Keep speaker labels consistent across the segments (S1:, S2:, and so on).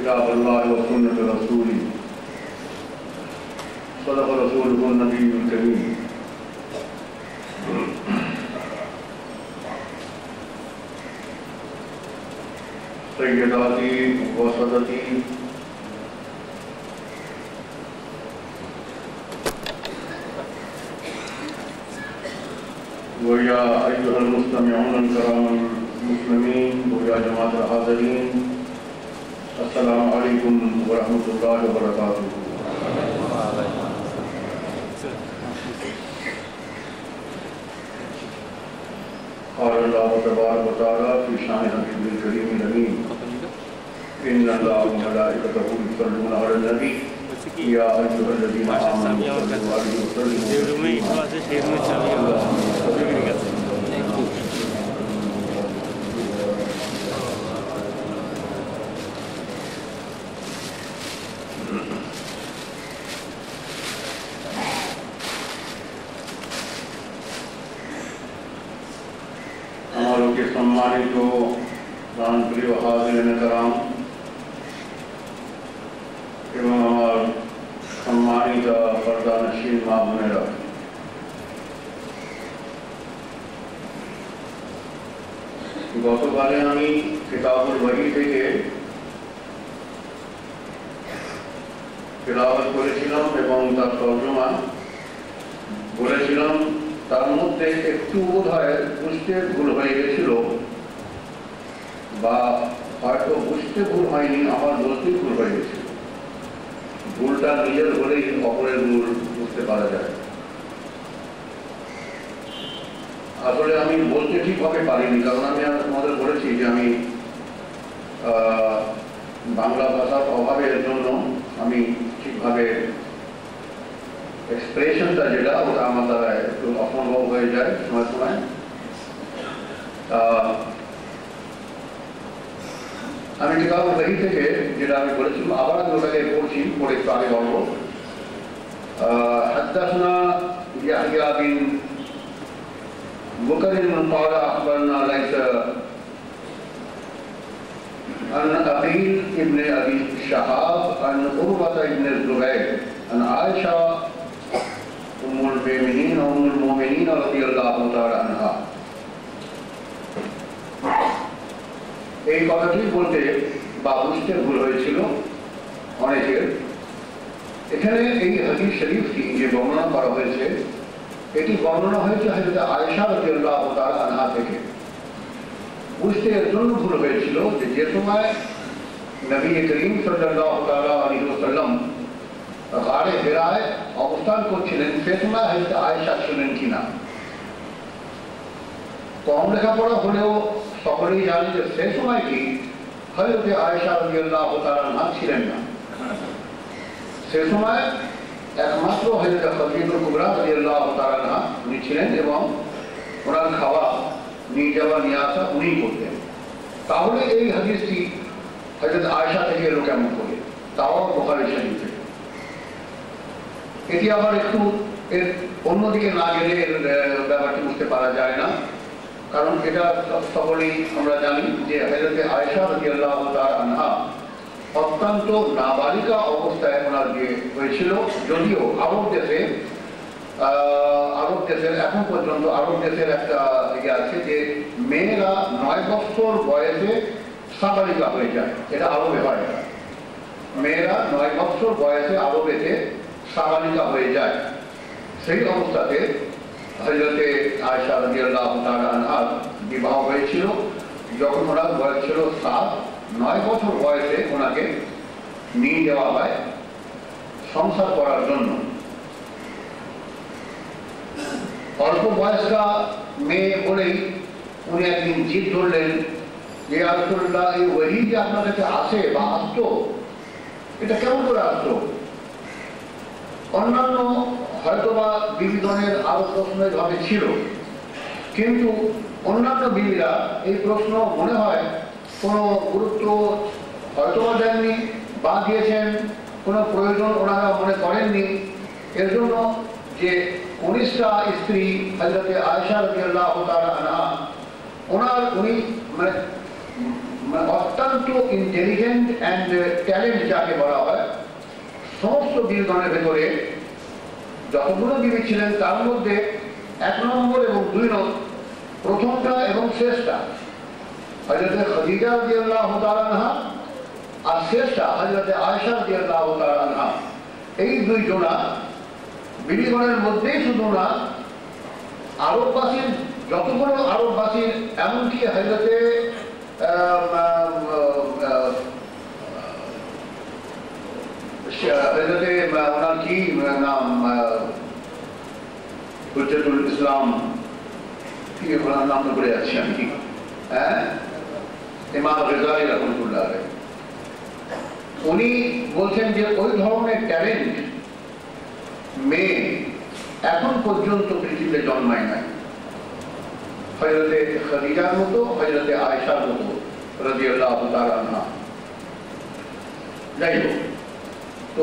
S1: किताब अल्लाह व सुन्नत रसूली सदक़ रसूलुहुन नबियुल करीम। सय्यदाती व सदती व या अय्युहल मुस्तमिऊन किरामल मुस्लिमीन व या जमाअतल हाज़िरीन, अस्सलामु अलैकुम व रहमतुल्लाहि व बरकातुहू। क़ाल अल्लाहु तबारक व तआला फ़ी शान हबीबिल करीमिल अमीन, इन्नल्लाह व मलाइकतहु युसल्लूना अलन नबी या अय्युहल्लज़ीना आमनू सल्लु अलैहि व सल्लिमू हमारों के सम्मानित प्राणप्रिय हाज़िरीन कराम एवं हमार सम्मानित पर्दा नशीन মা বোনেরা, গতকালে আমি কিতাবুল ওয়াহি থেকে তেলাওয়াত করেছিলাম এবং তার তর্জমা বলেছিলাম। তার মধ্যে একটু বোধহয় বুঝতে ভুল হয়ে গেছিল, বা হয়তো বুঝতে ভুল হয়নি, আমার বলতে ভুল হয়ে গেছিল। ভুলটা নিজের হলেই অপরের ভুল বুঝতে পারা যায়। আসলে আমি বলতে ঠিকভাবে পারিনি, কারণ আমি তোমাদের বলেছি যে আমি বাংলা ভাষার অভাবের জন্য আমি ঠিকভাবে এক্সপ্রেশনটা যেটা ওটা আমার দ্বারা একটু অসম্ভব হয়ে যায় সময় সময়। আমি কিতাবুল ওয়াহি থেকে যেটা আমি বলেছিলাম আবার আমি ওটাকে পড়ছি, পড়ে একটু আগে বলবো। হাদ্দাসনা ইয়াহইয়া বিন বুকার قال أخبرنا ليس عن أبي ابن أبي شهاب عن عروة ابن الزبير عن عائشة أم المؤمنين رضي الله تعالى عنها। এই কথাটি বলতে বা বুঝতে ভুল হয়েছিল অনেকের। এখানে এই হাদিস শরীফটি যে বর্ণনা করা হয়েছে, এটি বর্ণনা হয়েছে হযরত আয়েশা রাদিয়াল্লাহু তাআলা আনহা থেকে। বুঝতে এর জন্য ভুল হয়েছিল যে সময় নবী করিম সাল্লাল্লাহু তাআলা আলাইহি ওয়াসাল্লাম গারে হিরায় অবস্থান করছিলেন, সে সময় হযরত আয়েশা ছিলেন কিনা। কম লেখাপড়া হলেও সকলেই জানে যে সে সময় কি হযরত আয়েশা রাদিয়াল্লাহু তাআলা আনহা ছিলেন না। সে সময় একমাত্র হযরত খাদিজা কুবরা রাদিয়াল্লাহু তাআলা আনহা উনি ছিলেন, এবং ওনার খাওয়া নিয়ে যাওয়া নিয়ে আসা উনিই করতেন। তাহলে এই হাদিসটি হযরত আয়েশা থেকে এলো কেমন করে, তাও বুখারী শরীফ থেকে। এটি আবার একটু এর অন্যদিকে না গেলে এর ব্যাপারটি বুঝতে পারা যায় না, কারণ এটা সকলেই আমরা জানি যে হযরত আয়েশা রাদিয়াল্লাহু তাআলা আনহা অত্যন্ত নাবালিকা অবস্থায় ওনার বিয়ে হয়েছিল। যদিও আরব দেশের এখন পর্যন্ত আরব দেশের একটা ইয়ে আছে যে মেয়েরা 9 বছর বয়সে সাবালিকা হয়ে যায়, এটা আরবে হয়। মেয়েরা 9 বছর বয়সে আরবেতে সাবালিকা হয়ে যায়। সেই অবস্থাতে হযরত আয়েশা রাদিয়াল্লাহু তাআলা আনহার বিবাহ হয়েছিল যখন ওনার বয়স ছিল 9 বছর বয়সে ওনাকে নিয়ে যাওয়া হয় সংসার করার জন্য। অল্প বয়স্কা মেয়ে বলেই উনি একদিন জিদ ধরলেন যে ইয়া রাসূলুল্লাহ, এই ওয়াহি যে আপনার কাছে আসে বা আসতো, এটা কেমন করে আসতো? অন্যান্য হয়তোবা বিবিধনের আরো প্রশ্ন এভাবে ছিল, কিন্তু অন্যান্য বিবিরা এই প্রশ্ন মনে হয় কোনো গুরুত্ব হয়তোবা দেননি বা দিয়েছেন, কোনো প্রয়োজন ওনারা মনে করেননি। এর জন্য যে কনিষ্ঠা স্ত্রী হযরত আয়েশা রাদিয়াল্লাহু তাআলা আনহা, উনি মানে অত্যন্ত অত্যন্ত ইন্টেলিজেন্ট অ্যান্ড ট্যালেন্ট যাকে বলা হয়, সমস্ত বীরগণের ভেতরে যতগুলো বিবি ছিলেন তার মধ্যে 1 নম্বর এবং 2 নম্বর, প্রথমটা এবং শেষটা হযরত খাদিজা রাদিয়াল্লাহু তাআলা আনহা আর শেষটা হযরত আয়েশা রাদিয়াল্লাহু তাআলা আনহা। এই 2 জনা বিবিগণের মধ্যেই শুধু না, আরববাসীর যতগুলো আরববাসীর, এমনকি হযরতে ওনার কি নাম, হুজ্জাতুল ইসলাম, কি ওনার নাম বলে যাচ্ছি আমি, কি ইমাম গাজ্জালী রাহমাতুল্লাহ আলাইহি, উনি বলছেন যে ওই ধরনের ট্যালেন্ট মেয়ে এখন পর্যন্ত পৃথিবীতে জন্মায় নাই। হযরতে খাদিজার মতো, হযরতে আয়েশার মতো রাদিয়াল্লাহু তাআলা আনহা। যাই হোক, তো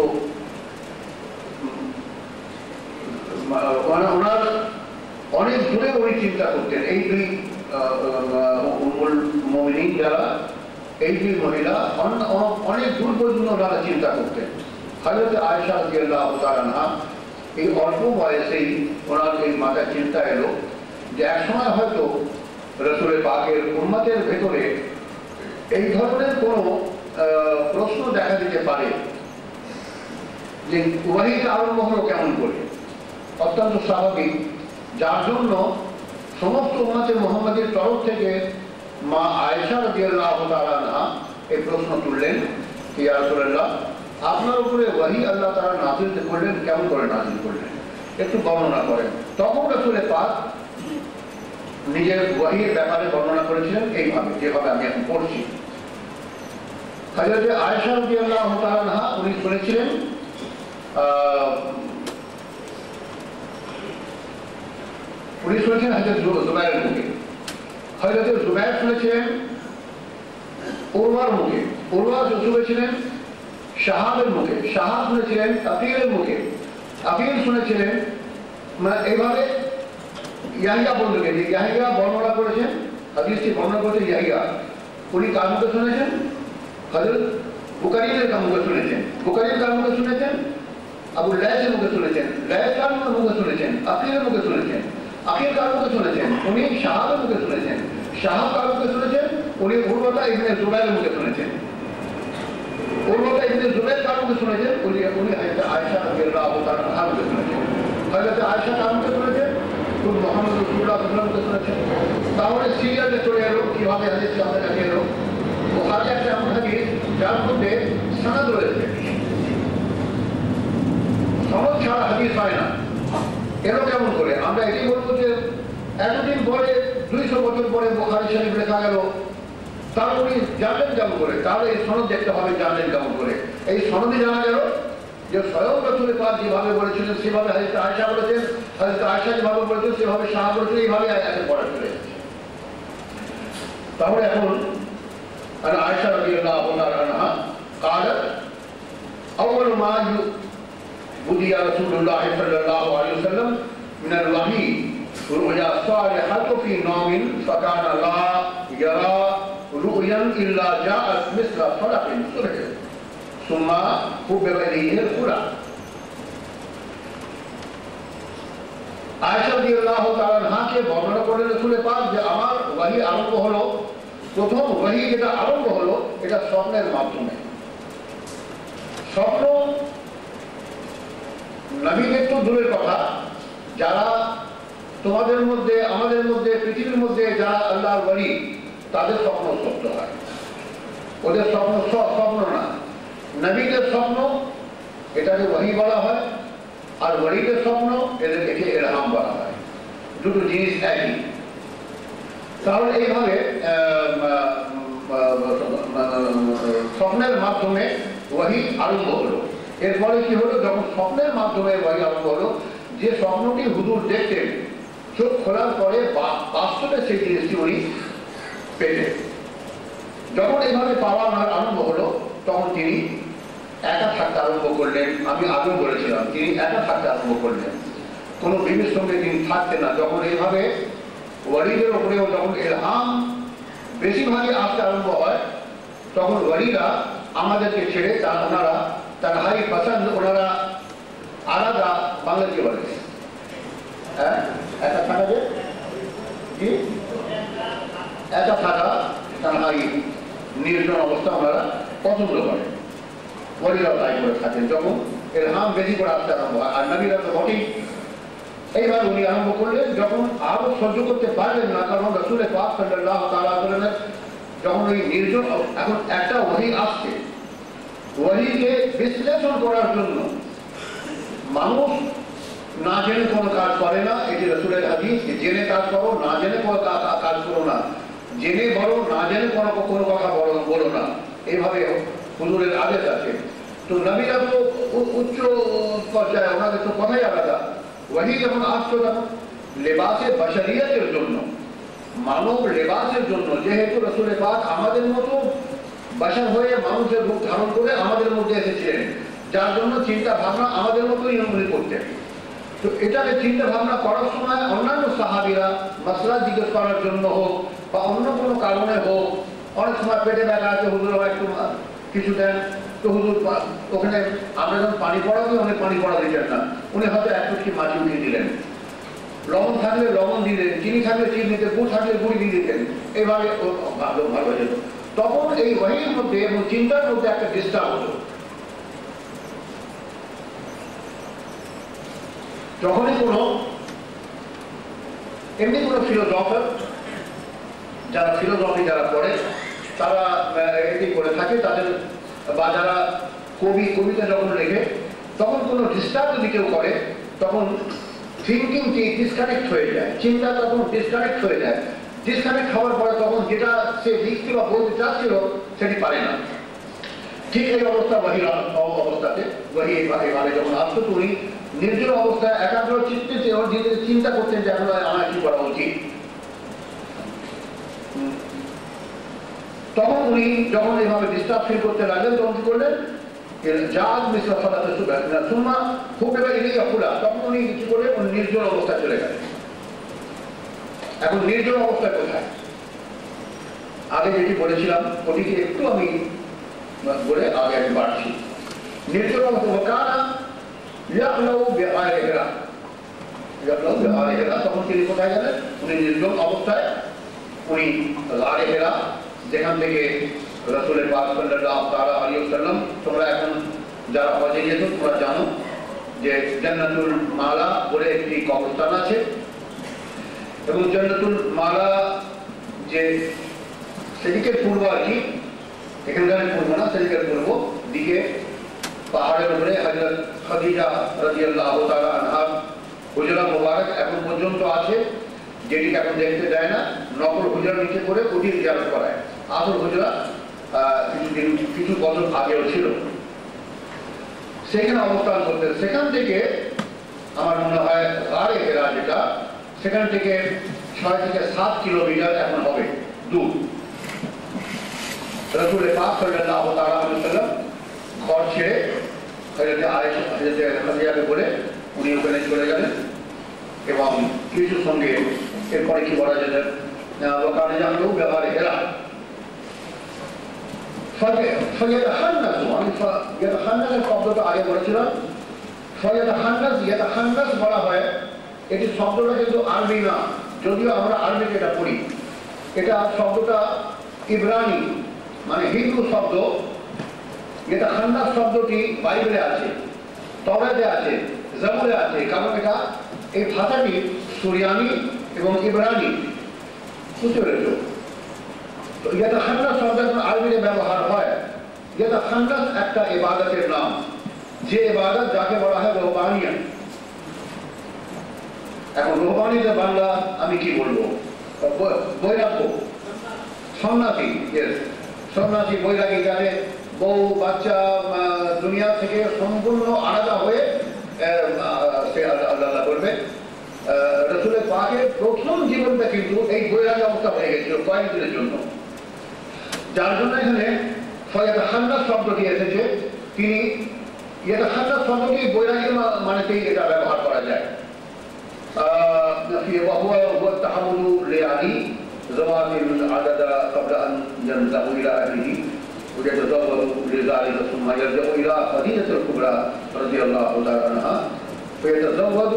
S1: ওনার অনেক দূরে উনি চিন্তা করতেন। এই 2 উম্মুল মুমিনিন যারা, এই 2 মহিলা অনেক দূর পর্যন্ত ওনারা চিন্তা করতেন। হযরত আয়েশা রাদিয়াল্লাহু তাআলা আনহা এই অল্প বয়সেই ওনার এই মাথায় চিন্তা এলো যে একসময় হয়তো রাসূল পাকের উম্মতের ভেতরে এই ধরনের কোনো প্রশ্ন দেখা দিতে পারে যে ওয়াহিটা আরম্ভ হলো কেমন করে। অত্যন্ত স্বাভাবিক, যার জন্য সমস্ত উম্মতে মুহাম্মাদের তরফ থেকে মা আয়েশা রাদিয়াল্লাহু তাআলা আনহা এই প্রশ্ন তুললেন, ইয়া রাসূলুল্লাহ, আপনার উপরে ওয়াহি আল্লাহ তাআলা নাযিল করলেন, কেমন করে নাযিল করলেন, একটু বর্ণনা করেন। তখন রাসূল পাক নিজের ওয়াহির ব্যাপারে বর্ণনা করেছিলেন এইভাবে, যেভাবে আমি এখন পড়ছি। হযরত আয়েশা রাদিয়াল্লাহু তাআলা আনহা উনি শুনেছিলেন হযরত জুবাইরের মুখে, হযরত জুবাইর শুনেছিলেন উরওয়ার মুখে, উরওয়া শুনেছিলেন শাহাবের মুখে, শাহাব শুনেছিলেন আকিলের মুখে, আকিল শুনেছিলেন এইভাবে ইয়াহিয়া বন্ধুকে, যে ইয়াহিয়া বর্ণনা করেছেন, হাদিসটি বর্ণনা করেছেন ইয়াহিয়া, উনি কার মুখে শুনেছেন? হযরত বুখারীর মুখে শুনেছেন, বুখারীর কার মুখে শুনেছেন? আবু লাইসের মুখে শুনেছেন, লাইস কার মুখে শুনেছেন? আকিলের মুখে শুনেছেন, আকিল কার মুখে শুনেছেন? উনি শাহাবের মুখে শুনেছেন, শাহাব কার মুখে শুনেছেন? উনি উরওয়া ইবনে জুবাইরের মুখে শুনেছেন, উরওয়া ইবনে জুবাইর কার মুখে শুনেছেন? উনি হযরত আয়েশা রাদিয়াল্লাহু তাআলা আনহার মুখে শুনেছেন। হযরত আয়েশা কার মুখে শুনেছেন? মুহাম্মদ রাসূলুল্লাহ সাল্লাল্লাহু আলাইহি ওয়াসাল্লাম শুনেছেন। তাহলে সিরিয়ালে চলে এলো, কিভাবে হাদিস সামনে নিয়ে এলো? বুখারী একটা এমন হাদিস যার মধ্যে সনদ রয়েছে, সনদ ছাড়া হাদিস হয় না। এলো কেমন করে? আমরা এটি বলবো যে এতদিন পরে, 200 বছর পরে বুখারী শরীফ লেখা গেল, তার উনি জানলেন কেমন করে? তাহলে এই সনদ দেখতে হবে, জানলেন কেমন করে? এই সনদে জানা গেল যে স্বয়ং রাসূল পাক যেভাবে বলেছিলেন সেভাবে হযরত আয়েশা বলেছেন, হযরত আয়েশা যেভাবে বলেছেন সেভাবে শাহাব বলেছেন, এইভাবে আয়াতে পড়া চলে যাচ্ছে। তাহলে এখন আয়েশা রাদিয়াল্লাহু তাআলা আনহা قالت أول ما بدي رسول الله صلى الله عليه وسلم من الوحي رؤيا الصالحة في نوم فكان لا يرى رؤيا إلا جاءت مثل فلق الصبح ثم حبب إليه الخلع। আয়েশা রাদিয়াল্লাহু তাআলা আনহাকে বর্ণনা করে রাসূল পাক যে আমার ওয়াহী আরম্ভ হলো, প্রথম ওয়াহী যেটা আরম্ভ হলো এটা স্বপ্নের মাধ্যমে। স্বপ্ন নবীদের তো দূরের কথা, যারা তোমাদের মধ্যে, আমাদের মধ্যে, পৃথিবীর মধ্যে যারা আল্লাহর ওয়ালি, তাদের স্বপ্ন সত্য হয়। ওদের স্বপ্ন স্বপ্ন না, নবীদের স্বপ্ন এটাকে ওয়াহী বলা হয়, আর ওয়ালিদের স্বপ্ন এদেরকে ইলহাম বলা হয়, দুটো জিনিস একই। তাহলে এইভাবে স্বপ্নের মাধ্যমে ওয়াহী আরম্ভ হলো। এরপরে কি হলো? যখন স্বপ্নের মাধ্যমে ওয়াহী আরম্ভ হলো, যে স্বপ্নটি হুজুর দেখতেন, চোখ খোলার পরে বাস্তবে সেই জিনিসটি উনি পেতেন। যখন এইভাবে পাওয়া আরম্ভ হলো, তখন তিনি একা থাকতে আরম্ভ করলেন। আমি আগেও বলেছিলাম, তিনি একা থাকতে আরম্ভ করলেন, কোনো বিবির সঙ্গে তিনি থাকতেন না। যখন এইভাবে ওয়ালিদের উপরেও যখন ইলহাম বেশিরভাগই আসতে আরম্ভ হয়, তখন ওয়ালিরা আমাদেরকে ছেড়ে ওনারা তানহাই পছন্দ, ওনারা আলাদা, বাংলা কি বলে হ্যাঁ একা থাকা, যে কি একা থাকা, তানহাই নির্জন অবস্থা ওনারা পছন্দ করেন, ওয়ালিরাও তাই করে থাকেন। যখন ইলহাম বেশি করে আসতে আরম্ভ হয়, আর নবীরা তো বটেই। এইবার উনি আরম্ভ করলেন, যখন আরো সহ্য করতে পারলেন না, কারণ রাসূল পাক সাল্লাল্লাহু তাআলা আলাইহি ওয়াসাল্লাম যখন ওই নির্জন, এখন একটা ওহী আসছে, ওহীকে বিশ্লেষণ করার জন্য মানুষ না জেনে কোনো কাজ করে না, এটি রাসূলের হাদিস, জেনে কাজ করো, না জেনে কোনো কাজ করো না, জেনে বলো, না জেনে কোনো কথা বলো না, এইভাবে হুজুরের আদেশ আছে। তো নবীরা তো উচ্চ পর্যায়ে, ওনাদের তো কথাই আলাদা। ওয়াহি যখন আসতো তখন লেবাসে বাশারিয়তের জন্য, মানব লেবাসের জন্য, যেহেতু রাসূল পাক আমাদের মতো বাশার হয়ে মানুষের রূপ ধারণ করে আমাদের মধ্যে এসেছিলেন, যার জন্য চিন্তা ভাবনা আমাদের মতোই উনি করতেন। তো এটাকে চিন্তা ভাবনা করার সময় অন্যান্য সাহাবীরা মাসলা জিজ্ঞেস করার জন্য হোক বা অন্য কোনো কারণে হোক, অনেক সময় পেটে ব্যথা আছে, হুজুর একটু কিছু দেন, তো হুজুর ওখানে আমরা যখন পানি পড়াবো অনেক পানি পড়া দিতেন না, উনি হয়তো একটু কি মাটি উঠিয়ে দিলেন, লবণ থাকলে লবণ দিয়ে দিলেন, চিনি থাকলে চিনি দিতেন, গুড় থাকলে গুড়ি দিয়ে দিতেন, এইভাবে ভালো হয়ে যেত। তখন এই ওয়াহির মধ্যে এবং চিন্তার মধ্যে একটা ডিস্টার্ব হতো। যখনই কোনো এমনি কোনো ফিলোসফার, যারা ফিলোসফি যারা পড়ে তারা এটি করে থাকে, তাদের বা যারা কবিতা যখন লেখে, তখন কোনো ডিস্টার্ব যদি কেউ করে, তখন থিঙ্কিং কি ডিসকানেক্ট হয়ে যায়, চিন্তা তখন ডিসকানেক্ট হয়ে যায়। ডিসকানেক্ট হওয়ার পরে তখন যেটা সে লিখতে বা বলতে চাচ্ছিল সেটি পারে না। ঠিক এই অবস্থা ওয়াহির অবস্থাতে, ওয়াহি এবারে যখন আসতো, উনি নির্জন অবস্থায় একাগ্র চিত্তে চিন্তা করতেন যে এখন আমার কি করা উচিত। তখন উনি যখন এইভাবে ডিস্টার্ব ফিল করতে লাগলেন, তখন কি করলেন, তখন উনি কি করলেন, নির্জন অবস্থায় চলে গেলেন। এখন নির্জন অবস্থায় কোথায়, আগে যেটি বলেছিলাম ওটিকে একটু আমি বলে আগে আমি বাড়ছি। নির্জন অবস্থা তখন তিনি কোথায় গেলেন, উনি নির্জন অবস্থায়, উনি গারে হেরা, যেখান থেকে রাসূলের পাক সাল্লাল্লাহু তাআলা আলাইহি ওয়াসাল্লাম, তোমরা এখন যারা হজে গিয়েছো তোমরা জানো যে জান্নাতুল মালা বলে একটি কবরস্থান আছে, এবং জান্নাতুল মালা যে সেদিকের পূর্ব আর কি, এখানকার পূর্ব না, সেদিকের পূর্ব দিকে পাহাড়ের উপরে হযরত খাদিজা রাদিয়াল্লাহু তাআলা আনহা হুজরা মুবারক এখন পর্যন্ত আছে, যেটিকে এখন দেখতে দেয় না, নকল হুজরা নিচে করে ওটি জিয়ারত করায়। আসল হুজরা কিছু বছর আগেও ছিল, সেখানে অবস্থান করতে। সেখান থেকে আমার মনে হয় গারে হেরা যেটা, সেখান থেকে 6 থেকে 7 কিলোমিটার এখন হবে দূর। রাসূল পাক সাল্লাল্লাহু তাআলা আলাইহি ওয়াসাল্লাম ঘর ছেড়ে হযরত আয়েশা, হযরত খাদিজাকে বলে উনি ওখানে চলে গেলেন, এবং কিছু সঙ্গে এরপরে কি বলা যেত, ওখানে জানলেও ব্যবহারে হেরা শব্দটা আগে বলেছিলাম। বলা হয়, এটি শব্দটা কিন্তু আরবি না, যদিও আমরা আরবিতে এটা পড়ি। এটা শব্দটা ইব্রানি মানে হিব্রু শব্দ। এটা খান্নাস শব্দটি বাইবেলে আছে, তওরাতে আছে, জাবুরে আছে, কারণ এটা এই ভাষাটি সুরিয়ানি এবং ইব্রানি, বুঝতে পেরেছ? তো এটা খান্নাস শব্দ এখন আরবিতে ব্যবহার হয়। এটা খান্নাস একটা ইবাদতের নাম, যে ইবাদত যাকে বলা হয় রুহবানিয়াত। এখন রুহবানিয়াতের বাংলা আমি কি বলবো, বৈরাগ্য, সন্ন্যাসী, সন্ন্যাসী বৈরাগী, যাতে বউ বাচ্চা দুনিয়া থেকে সম্পূর্ণ আলাদা হয়ে সে আল্লাহ করবে। রাসূলের পাকের প্রথম জীবনটা কিন্তু এই বৈরাগী অবস্থা হয়ে গেছিল কয়েকদিনের জন্য, যার জন্য এখানে ইয়াতাখান্নাস শব্দটি এসেছে। তিনি ইয়াতাখান্নাস শব্দটি বৈরাগী মানেতেই এটা ব্যবহার করা যায়। هو التحمل ليالي زوات العدد قبل أن ينزه إلى أهله ثم يرجع إلى خديجة الكبرى رضي الله تعالى عنها فيتزوج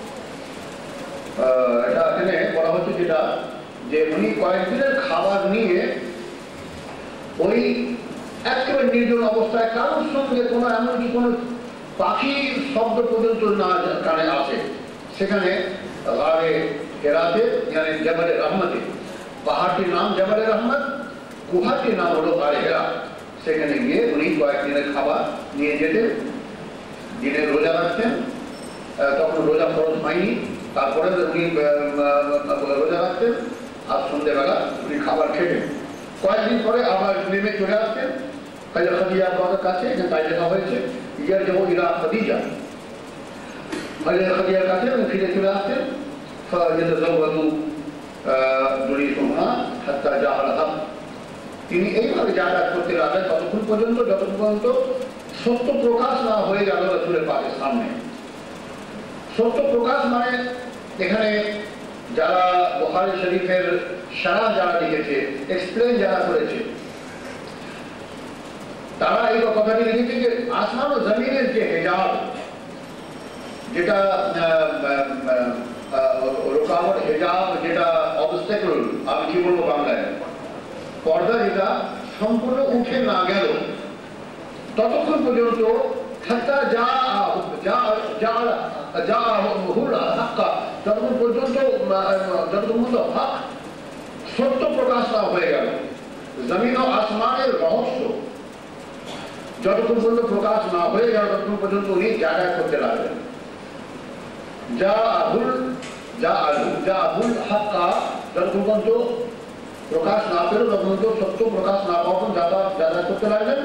S1: এটা এখানে বলা হচ্ছে যেটা যে উনি কয়েকদিনের খাবার নিয়ে ওই একেবারে নির্জন অবস্থায় কারোর সঙ্গে কোনো এমনকি কোনো পাখির শব্দ পর্যন্ত না কানে আসে সেখানে গারে হেরাতে মানে জাবালে রহমতে পাহাড়টির নাম জাবালে রহমত গুহাটির নাম হলো গারে হেরা সেখানে গিয়ে উনি কয়েকদিনের খাবার নিয়ে যেতেন দিনে রোজা রাখতেন তখন রোজা ফরজ হয়নি তারপরে উনি রোজা রাখতেন আর সন্ধ্যেবেলা উনি খাবার খেতেন কয়েকদিন পরে আবার নেমে চলে আসতেন খাদিজার কাছে এখানে তাই লেখা হয়েছে ইয়ার যেমন ইরা খাদিজা খাদিজার কাছে উনি ফিরে চলে আসতেন তিনি এইভাবে যাতায়াত করতে লাগলেন ততক্ষণ পর্যন্ত যতক্ষণ পর্যন্ত সত্য প্রকাশ না হয়ে গেল রাসূলের পাকের সামনে সত্য প্রকাশ মানে এখানে যারা বুখারী শরীফের শারহ যারা লিখেছে এক্সপ্লেন যারা করেছে তারা এই কথাটি লিখেছে যে আসমান ও জমিনের যে হিজাব যেটা রুকাওয়াট হিজাব যেটা অবস্ট্যাকল আমি কি বলবো বাংলায় পর্দা যেটা সম্পূর্ণ উঠে না গেল ততক্ষণ পর্যন্ত যতক্ষণ পর্যন্ত হক সত্য প্রকাশ না হয়ে গেল জমিন ও আসমানের রহস্য যতক্ষণ পর্যন্ত প্রকাশ না হয়ে গেল ততক্ষণ পর্যন্ত উনি যাতায়াত করতে লাগলেন যতক্ষণ পর্যন্ত প্রকাশ না পেল তখন সত্য প্রকাশ না পাওয়া যাতায়াত করতে লাগলেন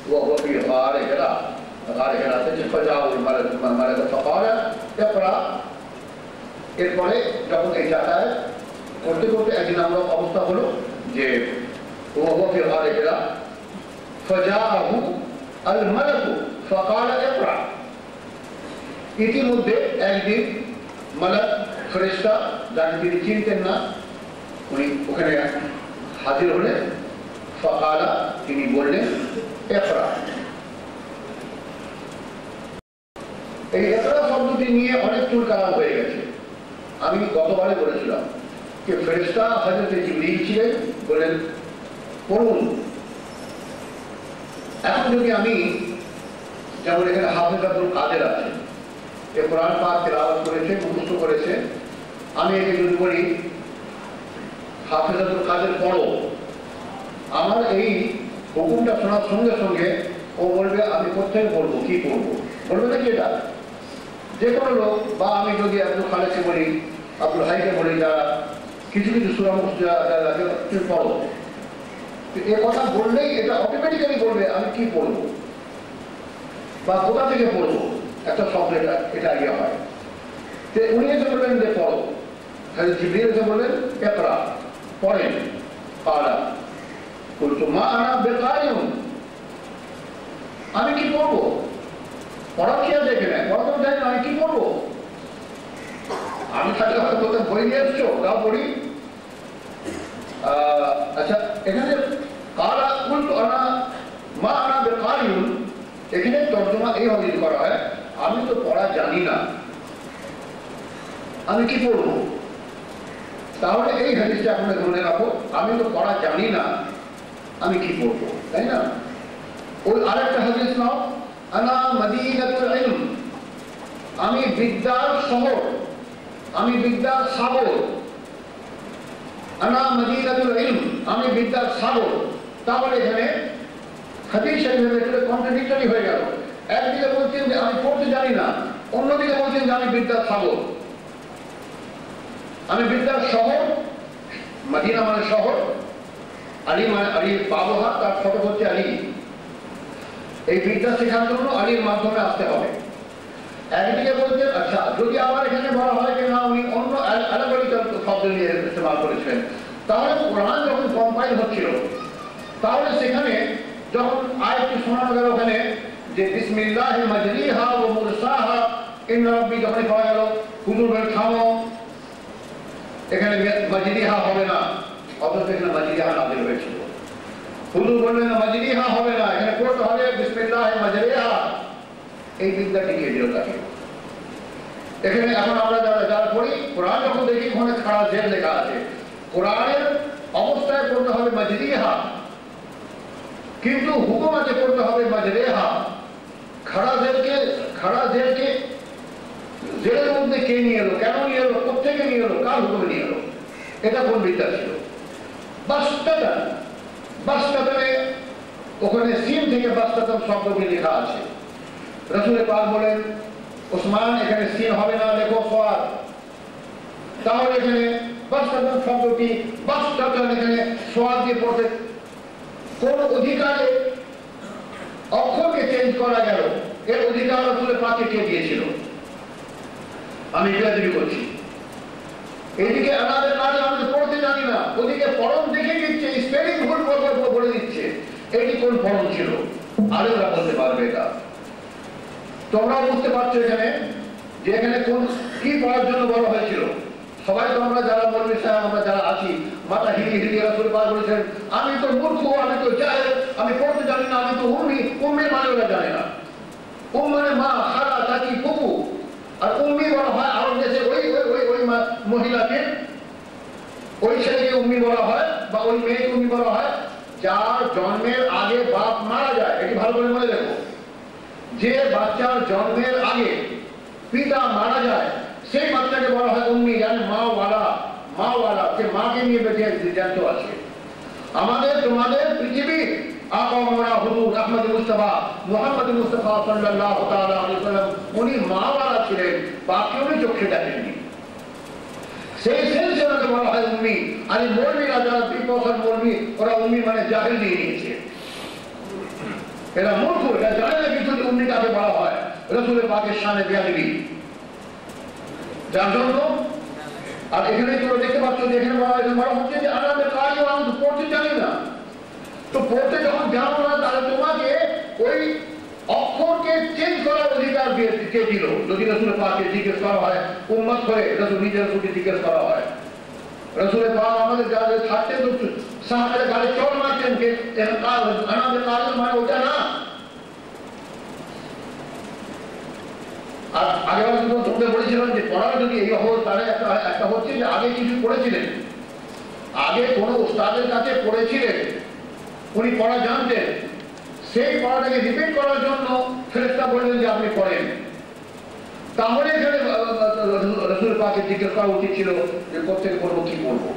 S1: এরপরে যখন এই যাতায়াত করতে করতে একদিন আমরা অবস্থা হলো যে ইতিমধ্যে একদিন মালাক ফেরেশতা যাকে তিনি চিনতেন না উনি ওখানে হাজির হলেন ফাকালা তিনি বললেন ইকরা এই ইকরা শব্দটি নিয়ে অনেক চুলকালাম হয়ে গেছে আমি গতবারে বলেছিলাম যে ফেরেশতা হযরত জিবরীল ছিলেন বলেন পড়ুন এখন যদি আমি যেমন এখানে হাফেজ আব্দুল কাদের আছে এ কোরআন পাক তেলাওয়াত করেছে মুখস্থ করেছে আমি একে যদি বলি হাফেজ আব্দুল কাদের পড়ো আমার এই হুকুমটা শোনার সঙ্গে সঙ্গে ও বলবে আমি কোথায় পড়বো কি পড়বো বলবে নাকি এটা যে কোনো লোক বা আমি যদি আব্দুল খালেককে বলি আব্দুল হাইকে বলি যারা কিছু কিছু সূরা মুখস্থ যারা তুমি পড়ো এ কথা বললেই এটা অটোমেটিক্যালি বলবে আমি কি পড়বো বা কোথা থেকে পড়বো একটা শব্দ এটা ইয়ে হয় তো উনি এসে বললেন যে পড়ো তাহলে জিবরিল এসে বললেন ইকরা পড়েন পারা বলতো মা আনা বেকারিউন আমি কি পড়বো পড়া কি আছে এখানে পড়া তো জানি না আমি কি পড়বো আমি থাকলে হয়তো কোথাও বই নিয়ে এসছো তাও পড়ি আচ্ছা এখানে কারা বলতো আনা মা আনা বেকারিউন এখানে তর্জমা এইভাবে যদি করা হয় আমি তো পড়া জানি না আমি কি পড়বো তাহলে এই হাদিসটা আপনারা মনে রাখো আমি তো পড়া জানি না আমি কি পড়বো তাই না ওই আরেকটা হাদিস নাও আনা মদিনাতুল ইলম আমি বিদ্যার শহর আমি বিদ্যার সাগর আনা মদিনাতুল ইলম আমি বিদ্যার সাগর তাহলে এখানে হাদিস শরীফের ভিতরে কন্ট্রাডিক্টরি হয়ে গেল একদিকে বলছেন যে আমি পড়তে জানি না অন্যদিকে বলছেন যে আমি বিদ্যার সাগর আমি বিদ্যার শহর মদিনা মানে শহর আলী মানে আলীর বাবহার তার ফটো হচ্ছে আলী এই বিদ্যা শেখার জন্য আলীর মাধ্যমে আসতে হবে একদিকে বলছেন আচ্ছা যদি আবার এখানে বলা হয় যে না উনি অন্য অ্যালাগরিক্যাল শব্দ নিয়ে ইস্তেমাল করেছিলেন তাহলে কোরআন যখন কম্পাইল হচ্ছিল তাহলে সেখানে যখন আয়াতটি শোনানো গেল ওখানে যে বিসমিল্লাহি মাজরিহা ওয়া মুরসাহা ইন্না রাব্বি যখন পাওয়া গেল হুজুর বলে থামো এখানে মাজরিহা হবে না অথচ এখানে মাজরিহা নাযিল হয়েছিল হুজুর বললেন মাজরিহা হবে না এখানে পড়তে হবে বিসমিল্লাহি এই বিদ্যা টিকিয়ে দিল তাকে। এখানে এখন আমরা যারা পড়ি কোরআন যখন দেখি ওখানে খাড়া জেল লেখা আছে, কোরআনের অবস্থায় পড়তে হবে মাজরিহা, কিন্তু হুকুম আছে পড়তে হবে মাজরেহা। খাড়া জেলকে জেলের মধ্যে কে নিয়ে এলো, কেন নিয়ে এলো, কোথেকে নিয়ে এলো, কার হুকুমে নিয়ে এলো, এটা কোন বিদ্যা ছিল? বাস্তাতানে ওখানে সিন থেকে বাস্তাতান শব্দটি লেখা আছে। রাসূল পাক বলেন ওসমান এখানে সিন হবে না, লেখো সোয়াদ। তাহলে এখানে বাস্তাতান শব্দটি বাস্তাতান এখানে সোয়াদ দিয়ে পড়তে কোন অধিকারে অক্ষরকে চেঞ্জ করা গেল? এর অধিকার রাসূল পাককে কে দিয়েছিল? আমি বেয়াদবি করছি। এদিকে আমাদের কাজে আমরা পড়তে জানি না, ওদিকে পড়ন দেখে দিচ্ছে, স্পেলিং ভুল বলে দিচ্ছে। এটি কোন পড়ন ছিল? আলেমরা বলতে পারবে এটা। তোমরাও বুঝতে পারছো এখানে যে এখানে কোন কি পড়ার জন্য বলা হয়েছিল। সবাই তো আমরা যারা মৌলভী সাহেব আমরা যারা আছি মাথা হিলিয়ে রাসূল পাক বলেছেন আমি তো মূর্খ, আমি তো জাহেল, আমি পড়তে জানি না, আমি তো উম্মির মানে ওরা জানে না। মানে মা, খালা, চাচি, ফুপু। আর উম্মি বলা হয় আরব দেশে ওই মহিলাকে, ওই ছেলেকে উম্মি বলা হয় বা ওই মেয়েকে উম্মি বলা হয় যার জন্মের আগে বাপ মারা যায়। এটি ভালো করে মনে দেখো, যে বাচ্চার জন্মের আগে পিতা মারা যায় সেই বাচ্চাকে বলা হয় উম্মি, মানে মাওয়ালা, সে মাকে নিয়ে বেঁচে জ্ঞাত আছে। আমাদের তোমাদের পৃথিবীর আকা মাওলানা হুজুর আহমদ মুস্তাফা মুহাম্মদ মুস্তাফা সাল্লাল্লাহু তাআলা আলাইহি ওয়াসাল্লাম উনি মাওয়ালা ছিলেন, বাপকে উনি চোখে দেখেননি। সেই সিলসিলাকে বলা হয় উম্মি। আর এই মৌলভীরা যারা বিপথন মৌলভী ওরা উম্মি মানে জাহেল দিয়ে নিয়েছে, এরা মূর্খ, এরা জানে না কিছু উম্মি কাকে বলা হয়। রাসূল পাকের শানে বেয়াদবি যার জন্য। আর এখানে তোমরা দেখতে পাচ্ছ যে এখানে বলা হচ্ছে যে আমাদের কাজও আমি তো পড়তে জানি না। তো পড়তে যখন জানো না তাহলে তোমাকে ওই অক্ষরকে চেঞ্জ করার অধিকার কে দিল? যদি রাসূল পাককে জিজ্ঞেস করা হয়, উম্মত করে রাসূল নিজের রাসূলকে জিজ্ঞেস করা হয়, রাসূল পাক আমাদের গায়ে থাকতেন তো সাহাবারা গায়ে চড় মারতেন যে আমাদের কাজ মানে ওটা না। আর আগেবার তোমরা বলেছিলাম যে পড়া যদি এই হয় তাহলে একটা হচ্ছে যে আগে কিছু পড়েছিলেন, আগে কোনো উস্তাদের কাছে পড়েছিলেন, উনি পড়া জানতেন, সেই পড়াটাকে রিপিট করার জন্য ফেরেশতা বললেন যে আপনি পড়েন। তাহলে এখানে রাসূল পাককে জিজ্ঞেস করা উচিত ছিল যে কোথেকে পড়বো, কি পড়বো।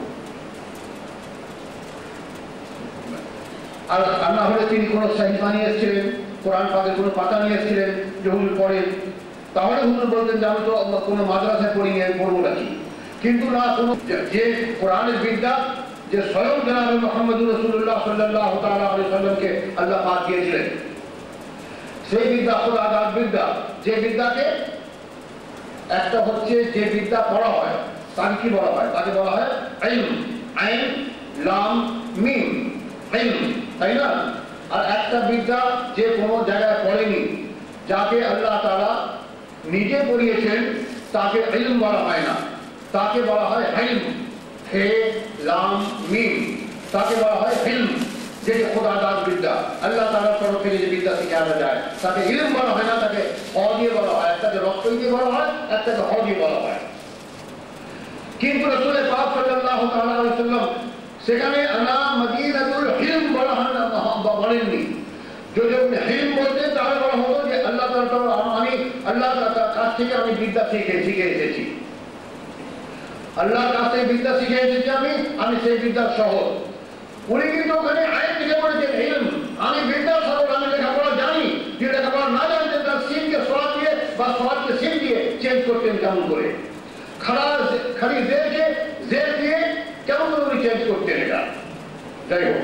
S1: আর না হলে তিনি কোনো সাহিফা নিয়ে এসেছিলেন, কোরআন পাকের কোনো পাতা নিয়ে এসেছিলেন যে হুজুর পড়েন, তাহলে হুজুর বলতেন যে আমি তো কোনো মাদ্রাসায় পড়ি নিয়ে পড়বো নাকি। কিন্তু না, কোনো যে কোরআনের বিদ্যা যে স্বয়ং জনাবে মুহাম্মদুর রাসূলুল্লাহ সাল্লাল্লাহু তাআলা আলাইহি ওয়াসাল্লামকে আল্লাহ পাক দিয়েছিলেন, সেই বিদ্যা খোদাদার বিদ্যা, যে বিদ্যাকে একটা হচ্ছে যে বিদ্যা পড়া হয় তাকে কি বলা হয়? তাকে বলা হয় ইলম, আইন লাম মিম, ইলম, তাই না? আর একটা বিদ্যা যে কোনো জায়গায় পড়েনি, যাকে আল্লাহ তাআলা নিজে পড়িয়েছেন তাকে ইলম বলা হয় না, তাকে বলা হয় ইলম, হে লাম মিম, তাকে বলা হয় ইলম, যেটি খোদাদার বিদ্যা, আল্লাহ তাআলার তরফ থেকে যে বিদ্যা শেখানো যায় তাকে ইলম বলা হয় না, তাকে হ দিয়ে বলা হয়, একটাকে রক্ত দিয়ে বলা হয়, একটাকে হ দিয়ে বলা হয়। কিন্তু রাসূল পাক সাল্লাল্লাহু তাআলা আলাইহি ওয়াসাল্লাম সেখানে আনা মদিনাতুল ইলম বলা হয় না, বলেননি। যদি আপনি ইলম বলতেন তাহলে বলা হতো যে আল্লাহ তাআলা, আমি আল্লাহর কাছ থেকে আমি বিদ্যা শিখে এসেছি, আল্লাহর কাছ থেকে বিদ্যা শিখে এসেছি আমি সেই বিদ্যার শহর। উনি কিন্তু ওখানে আয়াত থেকে বলেছেন ইলম, আমি বিদ্যার শহর, আমি লেখাপড়া জানি। যে লেখাপড়া না জানতেন তার সিনকে সোয়াদ দিয়ে বা সোয়াদকে সিন দিয়ে চেঞ্জ করতেন কেমন করে, খালি জেরকে জের দিয়ে কেমন করে উনি চেঞ্জ করতেন এটা। যাই হোক,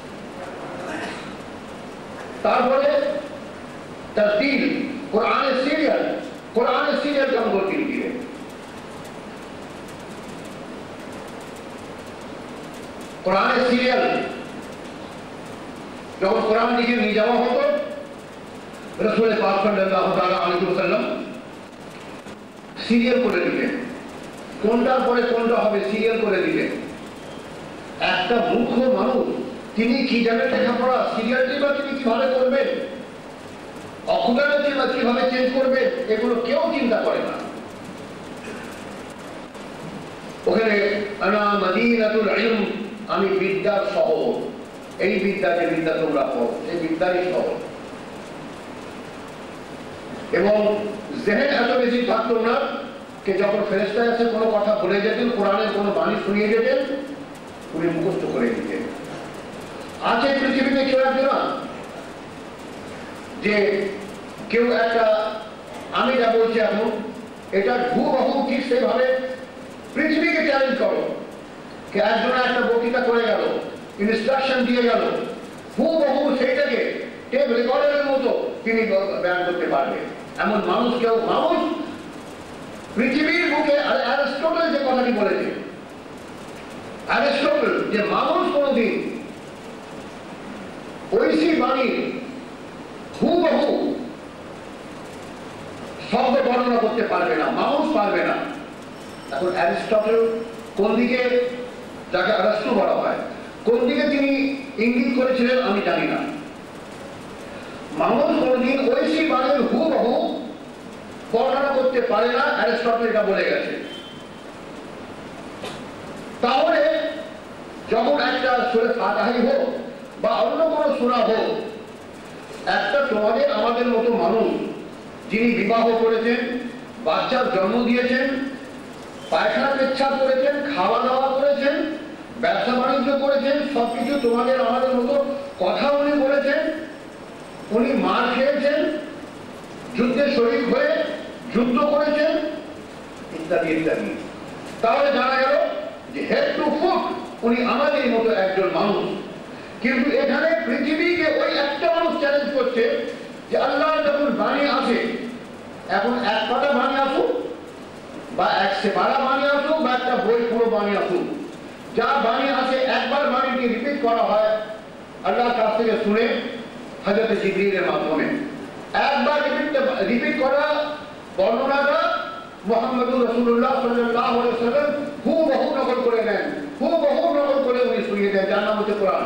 S1: তারপরে তারতিল, কোরআনের সিরিয়াল কেমন করে তিনি দিলেন। কোরআনের সিরিয়াল যখন কোরআন দিকে নিয়ে যাওয়া হতো, রাসূল পাক সাল্লাল্লাহু তাআলা আলাইহি ওয়াসাল্লাম সিরিয়াল করে দিতেন, কোনটার পরে কোনটা হবে সিরিয়াল করে দিতেন। একটা মূর্খ মানুষ তিনি কি জানেন লেখাপড়া, সিরিয়ালটি বা তিনি কিভাবে করবেন? অফগানিস্তান কিভাবে চেঞ্জ করবে এগুলো কেউ চিন্তা করে না। ওখানে আনা মদিনাতুল ইলম, আমি বিদ্যার শহর, এই বিদ্যা যে বিদ্যা তোমরা পড়ো সেই বিদ্যারই শহর। এবং জেহেন এত বেশি থাকতো না যে যখন ফেরেশতা এসে কোনো কথা বলে যেতেন, কোরআনের কোনো বাণী শুনিয়ে যেতেন, উনি মুখস্থ করে দিতেন। আছে পৃথিবীতে কেউ একজন যে কেউ একটা, আমি যা বলছি এখন এটা হুবহু ঠিক সেভাবে পৃথিবীকে চ্যালেঞ্জ করো, কে একজন একটা বক্তৃতা করে গেল, ইনস্ট্রাকশন দিয়ে গেল, হুবহু সেইটাকে টেপ রেকর্ডারের মতো তিনি বয়ান করতে পারবেন, এমন মানুষ কেউ মানুষ পৃথিবীর বুকে। আর অ্যারিস্টটল যে কথাটি বলেছে, অ্যারিস্টটল যে মানুষ কোনদিন ঐশী বাণীর হুবহু শব্দ বর্ণনা করতে পারবে না, মানুষ পারবে না। এখন অ্যারিস্টটল কোন দিকে, যাকে আরাস্তু বলা হয়, কোন দিকে তিনি ইঙ্গিত করেছিলেন আমি জানি না। মানুষ কোনদিন ঐশী বাণীর হুবহু বর্ণনা করতে পারে না, অ্যারিস্টটল এটা বলে গেছে। তাহলে যখন একটা সূরা ফাতিহা হোক বা অন্য কোনো সূরা হোক, একটা তোমাদের আমাদের মতো মানুষ যিনি বিবাহ করেছেন, বাচ্চার জন্ম দিয়েছেন, পায়খানা পেচ্ছাপ করেছেন, খাওয়া দাওয়া করেছেন, ব্যবসা বাণিজ্য করেছেন, সবকিছু তোমাদের আমাদের মতো কথা উনি বলেছেন, উনি মার খেয়েছেন, যুদ্ধে শরীক হয়ে যুদ্ধ করেছেন, ইত্যাদি ইত্যাদি। তাহলে জানা গেল যে হেড টু ফুট উনি আমাদের মতো একজন মানুষ। কিন্তু এখানে পৃথিবীকে ওই একটা মানুষ চ্যালেঞ্জ করছে যে আল্লাহ যখন বাণী আসে, এখন এক পাতা বাণী আসুক বা 112 বাণী আসুক বা একটা বই পুরো বাণী আসুক, যা বাণী আসে একবার বাণীটি রিপিট করা হয় আল্লাহর কাছ থেকে শুনে হযরত জিবরীলের মাধ্যমে, একবার রিপিট করা বর্ণনাটা মুহাম্মদুর রাসূলুল্লাহ সাল্লাল্লাহু আলাইহি ওয়াসাল্লাম হুবহু নকল করে নেন, হুবহু নকল করে উনি শুনিয়ে দেন, যার নাম হচ্ছে কোরআন।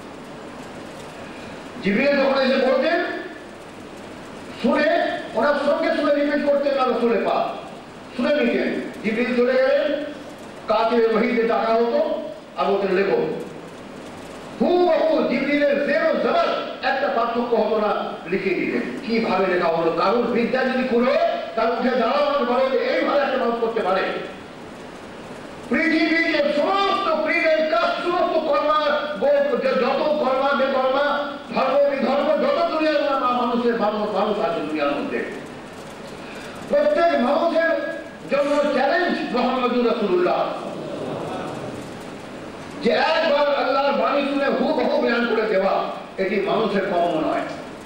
S1: জিবরীল যখন এসে বলতেন, শুনে ওনার সঙ্গে শুনে রিপিট করতেন না, রাসূলে পাক শুনে নিতেন। জিবরীল চলে গেলেন, কাতিবে ওহীতে ডাকা হতো, আর বলতেন লেখো। হুবহু জিবরীলের জের ও জবর একটা পার্থক্য হতো না, লিখে দিতেন। কিভাবে লেখা হলো? কারণ বিদ্যা যদি খুলে তার উঠে দাঁড়াও আর বলে যে এইভাবে একটা মানুষ করতে পারে। পৃথিবীর সমস্ত ক্রীড়ের কাজ, সমস্ত কর্মা, যত কর্মা বেকর্মা, ধর্ম বিধর্ম, যত দুনিয়ার মানুষের মানুষ আছে দুনিয়ার মধ্যে, প্রত্যেক মানুষের জন্য চ্যালেঞ্জ মুহাম্মদুর রাসূলুল্লাহ, যে একবার আল্লাহর বাণী শুনে হুবহু বয়ান করে দেওয়া, এটি মানুষের কর্ম নয়,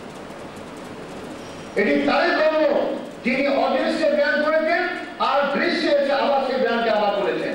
S1: এটি তারই কর্ম যিনি অদৃশ্যে বয়ান করেছেন আর দৃশ্যে এসে আবার সেই বয়ানকে আবার করেছেন।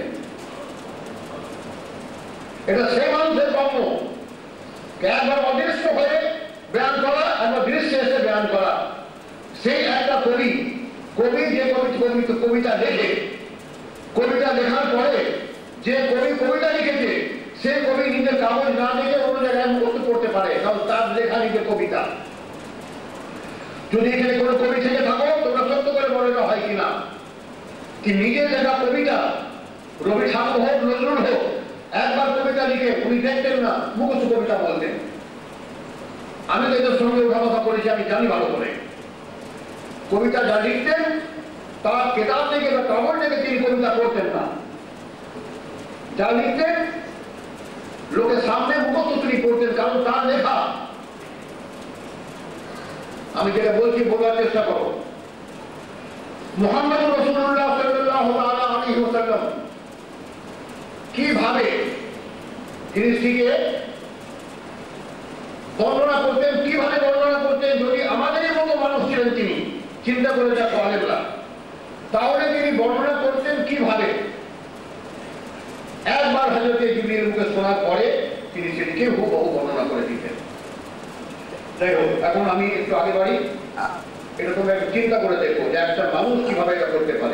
S1: এটা সেই মানুষের কর্ম, একবার অদৃশ্য হয়ে বয়ান করা, একবার দৃশ্যে এসে বয়ান করা। সেই একটা কবি যে কবিতা লেখে, কবিতা লেখার পরে যে কবিতা লিখেছে, সে কবি নিজের কাগজ না দেখে অন্য জায়গায় মুখস্থ করতে পারে, কারণ তার লেখা নিজের কবিতা। যদি এখানে কোনো কবি থেকে থাকো, তোমরা সত্য করে বলে না হয় কিনা, কি নিজের লেখা কবিতা, রবি ঠাকুর হোক, নজরুল হোক, একবার কবিতা লিখে উনি দেখতেন না, মুখস্থ কবিতা বলতেন। আমি তো এদের সঙ্গে ওঠা কথা করেছি, আমি জানি ভালো করে। কবিতা যা লিখতেন তার কেতাব থেকে বা কাগজ থেকে তিনি কবিতা করতেন না, যা লিখতেন লোকের সামনে মুখস্থ তিনি করতেন, কারণ তার লেখা। আমি যেটা বলছি বলার চেষ্টা করো। মুহাম্মদুর রাসূলুল্লাহ সাল্লাল্লাহু আলাইহি ওয়াসাল্লাম কিভাবে জিনিসটিকে বর্ণনা করতেন, কিভাবে বর্ণনা করতেন, যদি আমাদেরই মতো মানুষ ছিলেন তিনি, চিন্তা করে যা আলেমরা, তাহলে তিনি বর্ণনা করতেন কিভাবে। একবার হযরত জিবরীলের মুখে শোনার পরে তিনি সেটিকে হুবহু বর্ণনা করে দিতেন। যাই হোক, এখন আমি একটু আগে বাড়ি। এটা তোমরা একটু চিন্তা করে দেখো যে একটা মানুষ কিভাবে এটা করতে পারে।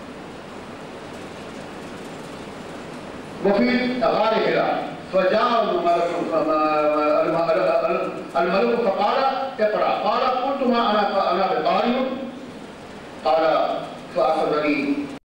S1: وفي غار حراء فجاء الملك فقال اقرأ، قال قلت ما انا যদি